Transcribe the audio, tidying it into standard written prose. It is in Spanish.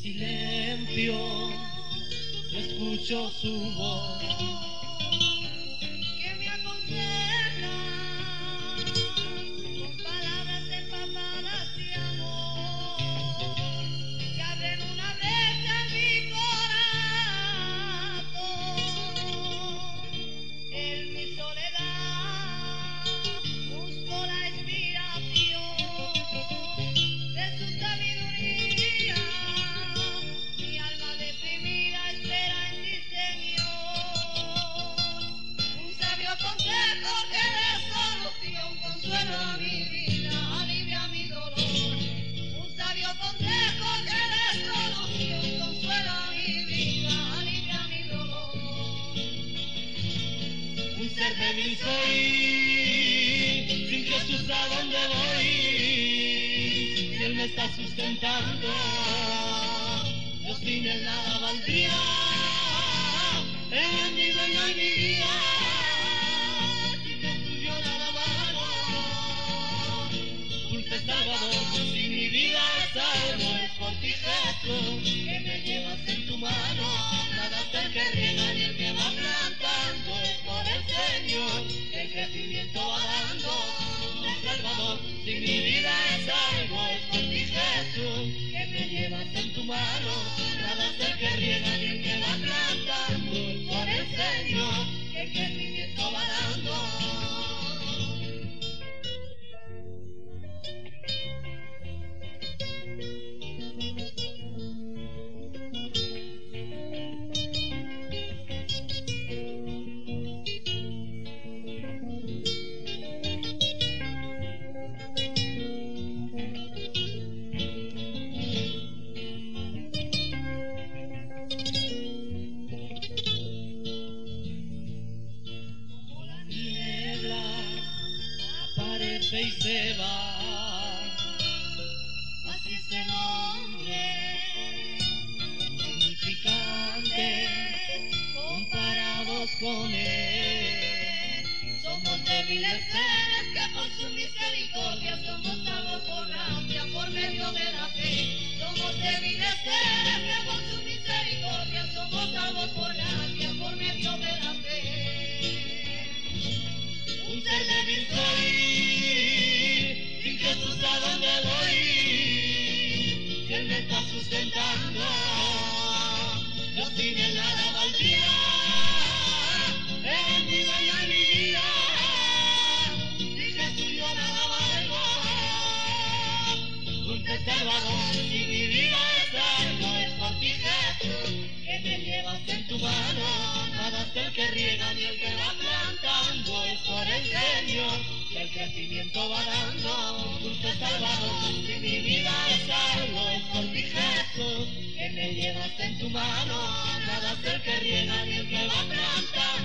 silencio, yo escucho su voz que me aconseja con palabras empapadas de amor, que abren una brecha en mi corazón. En mi soledad busco la inspiración de su sabiduría. Mi alma deprimida espera en ti, Señor, un sabio consejo que dé solución, consuelo a mi vida, alivia mi dolor. Un sabio consejo que dé solución, consuelo a mi vida, alivia mi dolor. un ser débil soy, sin Jesús a dónde voy, si Él me está sustentando, yo sin Él nada valdría, Él es mi dueño y mi guía, sin Jesús yo nada valgo, dulce Salvador, si mi vida es salvo es por ti Jesús, que me llevas en tu mano, nada es el que riega ni el que va plantando, es por el Señor que el crecimiento va dando, dulce Salvador, si mi vida es salvo es por ti Jesús, que me llevas en tu mano, nada es el que riega ni el que va plantando, es por el Señor que el crecimiento va dando. Como la niebla aparece y se va, Así es el hombre, insignificante comparados con Él. somos débiles seres que por su misericordia somos salvos por gracia, por medio de la fe. Somos débiles seres que por su misericordia somos salvos por gracia, por medio de la fe. Un ser débil soy, sin Jesús a dónde voy, si Él me está sustentando, yo sin Él nada valdría, Él es mi dueño y mi guía, sin Jesús yo nada valgo, dulce Salvador, si mi vida es salvo es por ti Jesús, que me llevas en tu mano, nada es el que riega ni el que va plantando, es por el Señor que el crecimiento va dando, dulce Salvador, si mi vida es salvo es por ti Jesús, que me llevas en tu mano, nada es el que riega ni el que va plantando.